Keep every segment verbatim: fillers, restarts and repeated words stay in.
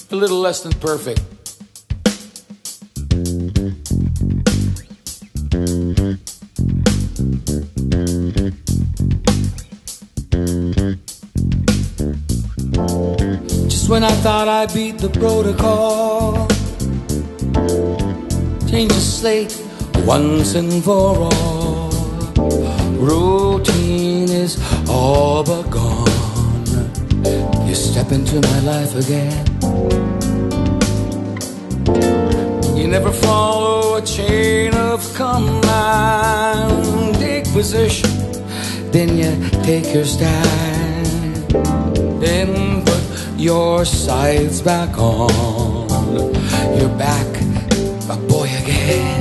a little less than perfect. Just when I thought I beat the protocol, change the slate once and for all. Routine is all but gone. You step into my life again. You never follow a chain of command. Take position, then you take your stand. Then put your sides back on. You're back, a boy again.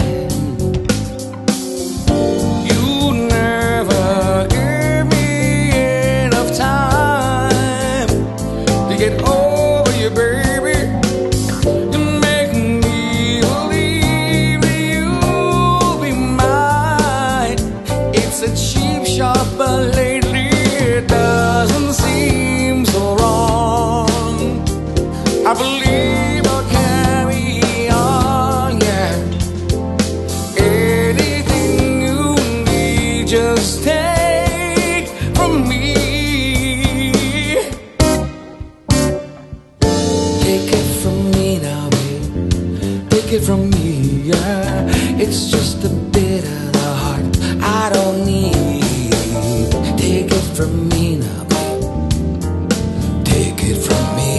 You never give me enough time to get over you, baby. You make me believe that you'll be mine. It's a cheap shot, but lately it doesn't seem so wrong. I believe I'll carry on, yeah. Anything you need, just take from me. Take it from me now, babe. Take it from me, yeah. It's just a bit of the heart I don't need. Take it from me now, babe. Take it from me.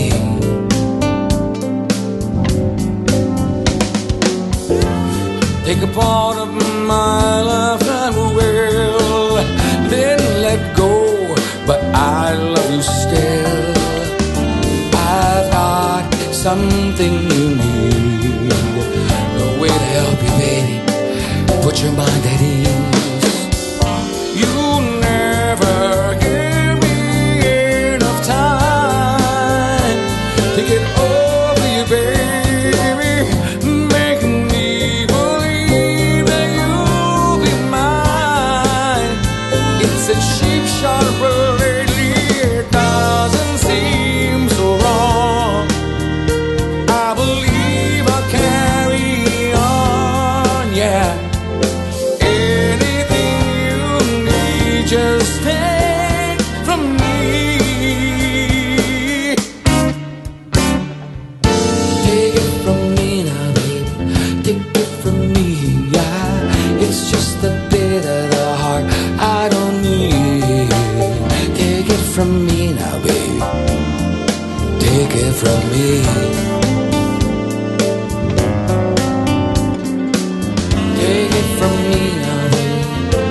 Take a part of my life and will then let go, but I love you still. I've got something you need, a way to help you, baby. Put your mind at ease. You never give me enough time to get over you, baby. Make me believe that you'll be mine. It's a cheap shot, but lately it doesn't seem so wrong. I believe I'll carry on, yeah. Anything you need, just take from me. Take it from me now, baby. Take it from me, yeah. It's just a bit of the heart I don't need. Take it from me now, baby. Take it from me. Take it from me now, baby.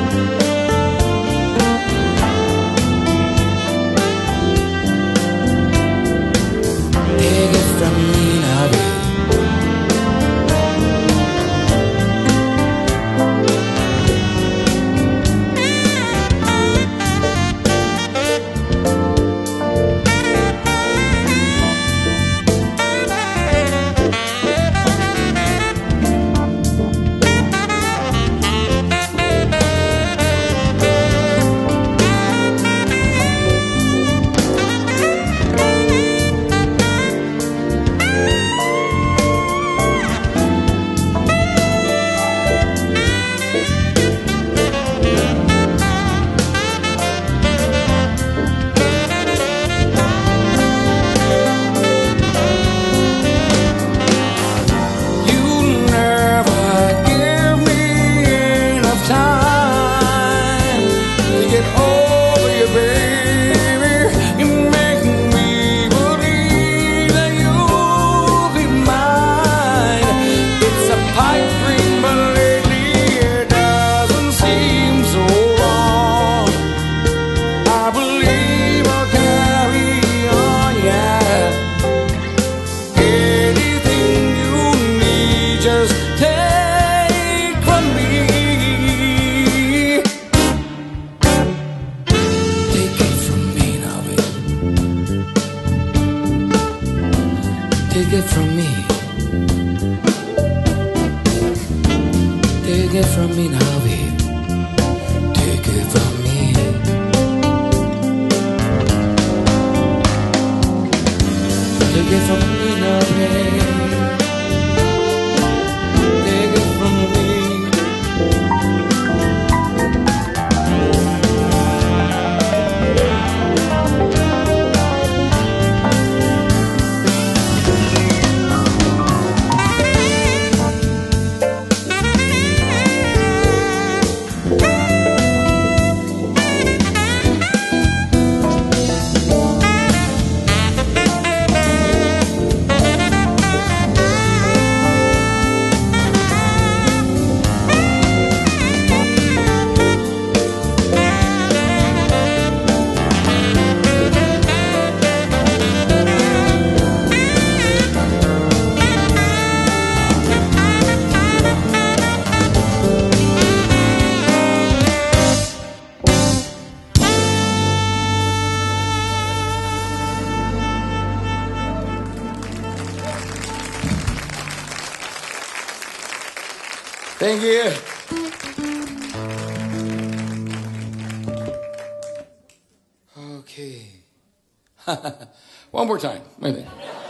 Take it from me now, baby. Thank you. Okay. One more time. Wait a minute.